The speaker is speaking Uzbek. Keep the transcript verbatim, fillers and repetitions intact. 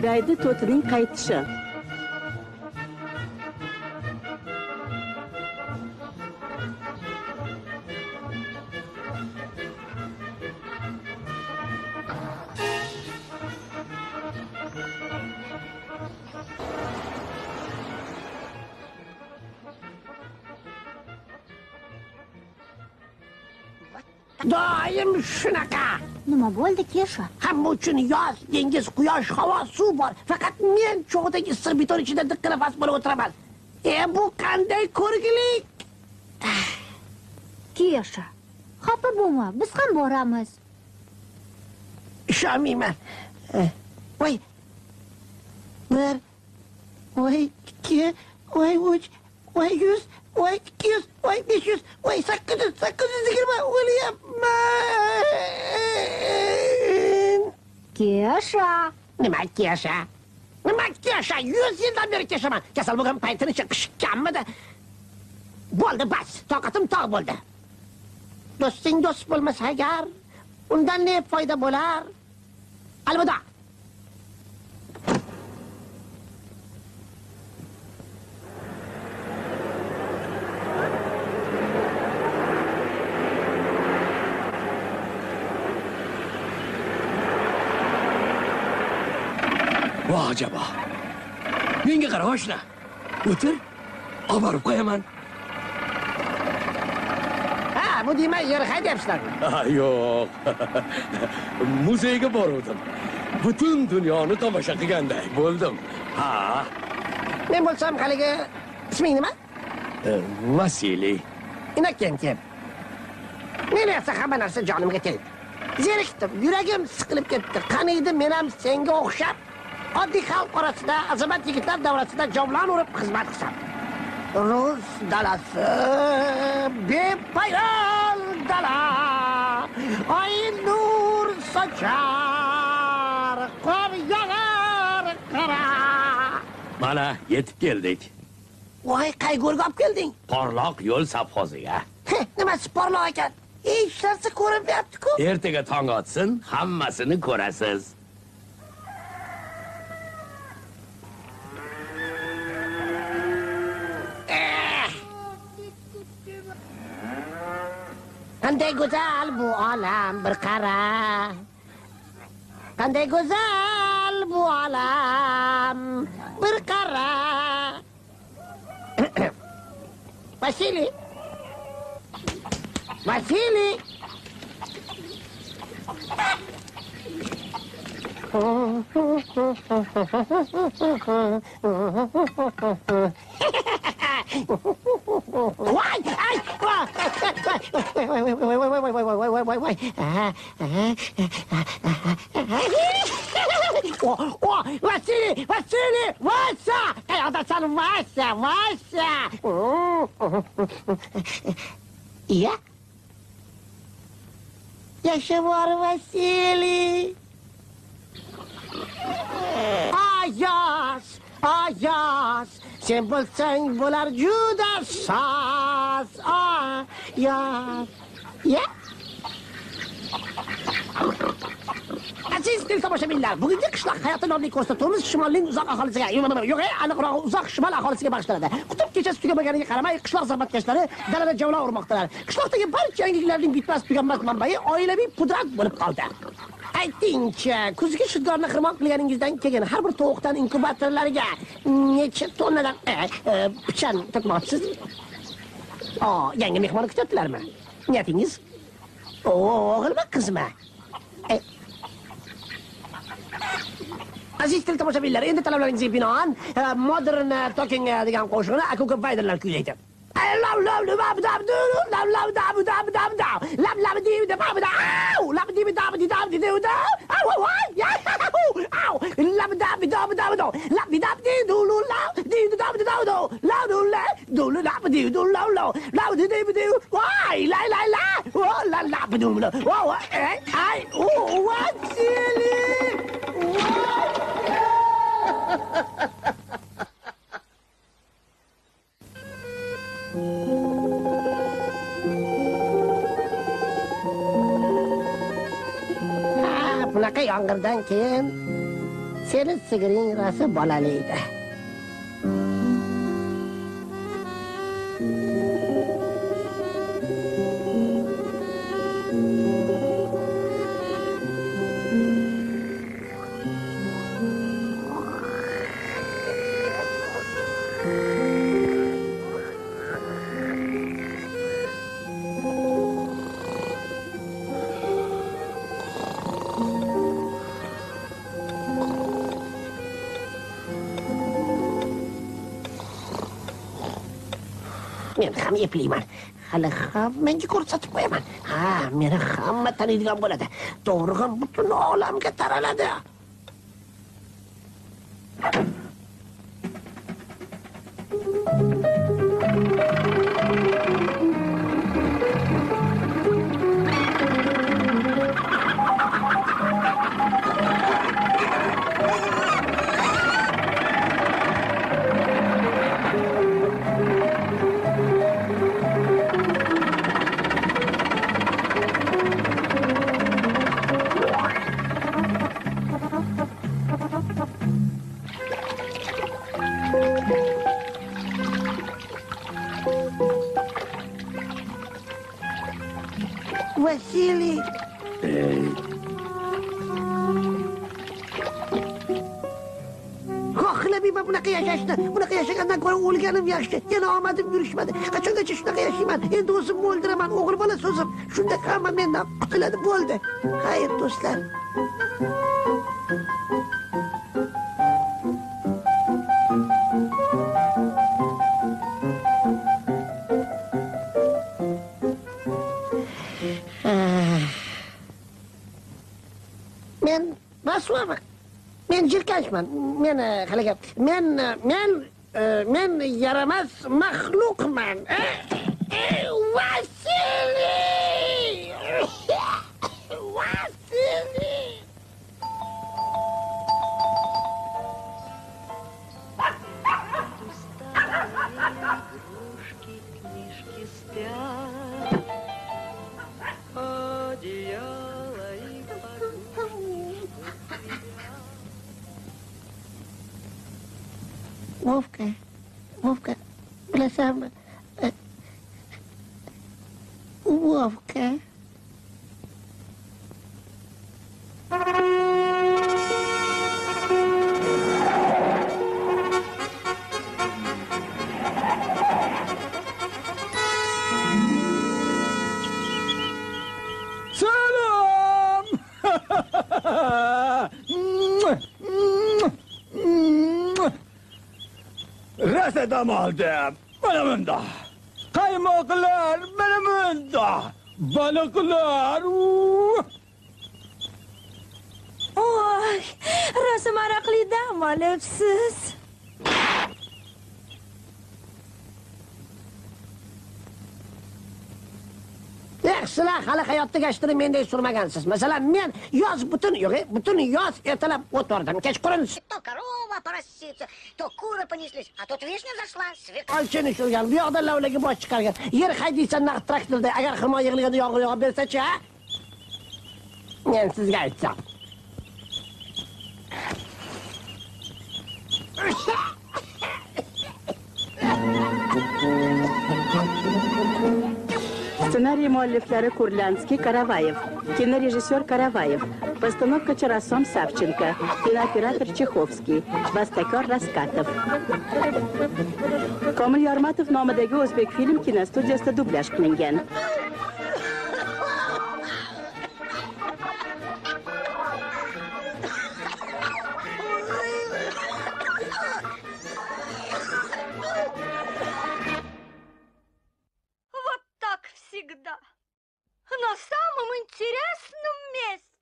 boshlaydi to'tining qaytishi. Doim shunaqa. Nima bo'ldi, Kesha? Hamma uchun yoz, dengiz, quyosh, havo, suv bor. Faqat men cho'g'dagi issiq beton ichida diqqat nafas bo'lib o'tiraman. E bu qanday ko'rgilik? Kesha, xafa bo'lma, biz ham boramiz. Ishonmayman. Voy. Bir, voy, ikki, voy, uch, voy, yuz, voy, ikki yuz, voy, besh yuz, voy, sakkiz yuz, sakkiz yuz yigirma, o'lyapman. Kesha. Nima Kesha? Nima Kesha? yuz yildan beri Keshaman. Kasal bo'lgan paytini chiqishganmidi? Bo'ldi, bas. Toqatim tog' bo'ldi. Do'sting do'st bo'lmasa agar, undan ne foyda bo'lar? Alvido. Voh, ajaba. Menga qara, oshna. O'tir. Olib borib qo'yaman. Ha, bu demak yer haydayapsizlarmi? Ha, yo'q. Muzeyga bordim. Butun dunyoni tomosha qilganday bo'ldim. Ha. Men bo'lsam haligi isming nima? Vasiliy. Inakem kim? Men esa hamma narsa jonimga tegdi. Zerikdim, yuragim siqilib ketdi. Qaniydi men ham senga o'xshab oddiy xalq orasida azamat yigitlar davrasida javlon urib xizmat qilsam. Rus dalasi, bepoyon dala, oy nur sochar, qor yog'ar qara. Mana yetib keldik. Voy, qayg'urga olib kelding? Porloq yo'l savxoziga. Nimasi porloq ekan? Hech narsa ko'rinmayapti-ku. Ertaga tong otsin, hammasini ko'rasiz. Qanday go'zal bu olam, bir qara. Qanday go'zal bu olam, bir qara. Vasiliy. Vasiliy. Why? Ay! Why, why, why, why, why, why, why, why, why, why, why? Oh, oh, Vasiliy, Vasiliy, Vasa! Qayoqdasan, Vasa, Vasa? Iya? Yasha bor, Vasiliy. Ayaz, Ayaz, sen bo'lsang bo'lar juda soz. Ayaz. Ya? Aziz tomoshabinlar, bugungi qishloq hayoti nomli ko'rsatuvimiz shimolning uzoq aholisiga, yo'q, aniqroq uzoq shimol aholisiga bag'ishlanadi. Qutb kechasi tugamaganiga qaramay, qishloq zarbatkashlari dalada javlon urmoqdalar. Qishloqdagi barcha yangiliklarning bitmas tuganmas manbai oilaviy pudrat bo'lib qoldi. Ayting-chi, kuzgi shudgorni xirmon qilganingizdan keyin har bir tovuqdan inkubatorlariga necha tonnadan pichan to'kmoqchisiz? Oh, yangi mehmon kutyaptilarmi? Niyatingiz? O'g'ilmi, qizmi? Aziz tomoshabinlar, endi talablaringizga binoan Modern Talking degan qo'shiqni Akuka Vayderlar kuylaydi. Lav lav lav dab dab lav lav dab dab dab dab lav lav di dab dab dab lav di dab di dab di dab au au ya au lav dab dab dab dab lav di dab di du lu lav di dab di dab do lav du la du lu dab di du law law lav di di di wai la la la oh la la du lu oh ai ai oh what silly bunaqa yomg'irdan keyin Seni sigiring rosa bolalaydi. Men ham eplayman. Hali hammaga ko'rsatib qo'yaman. Ha, meni hamma taniydigan bo'ladi. To'g'ri ham butun olamga taraladi. Vasiliy. Xohlamayman bunaqa yashashni. Bunaqa yashagandan ko'ra o'lganim yaxshi. Yana omadim yurishmadi. Qachongacha shunaqa yashayman? Endi o'zimni o'ldiraman. O'g'il bola so'zim. Shunda hamma mendan qutuladi, bo'ldi. Xayr, do'stlar. Men rasvoman. Men jirkanchman. Men haliga men men men yaramas maxluqman. Vasiliy! Vasiliy! Игрушки, книжки спят, одеяло и подушку. Вовка, Вовка, bilasanmi? Вовка. Salom! Rasa dam oldim. Mana bunda. Qaymoqlar mana bunda. Baliqlar. Oy, rosa maroqli dam olibsiz. Yaxshilar, hali hayotda gashtini mendek surmagansiz. Masalan, men yoz butun, yo'q, butun yoz ertalab o'tvardim. Kechqurun То корова поросится, то куры понеслись, а тут вишня зашла, свекла. olchini shurgan, bu yoqda lavlagi bosh chiqargan. Yer haydaysan naqd traktorda, agar xirmon yig'ilganda yomg'ir yog'ib bersa-chi, ha? Men sizga aytsam. Сценарий mualliflari Kurlanskiy, Karavayev, kinorejissyor Karavayev, постановкачы rassom Savchenko, kinooperator Chexovskiy, bastakor Raskatov. Komil Yormatov nomidagi o'zbek film kinostudiyasida dublyaj qilingan. Вот так всегда. На самом интересном месте.